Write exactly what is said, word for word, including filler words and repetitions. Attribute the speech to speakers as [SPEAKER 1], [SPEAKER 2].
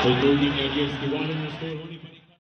[SPEAKER 1] और दो team arrears के बारे में स्कोर होने पर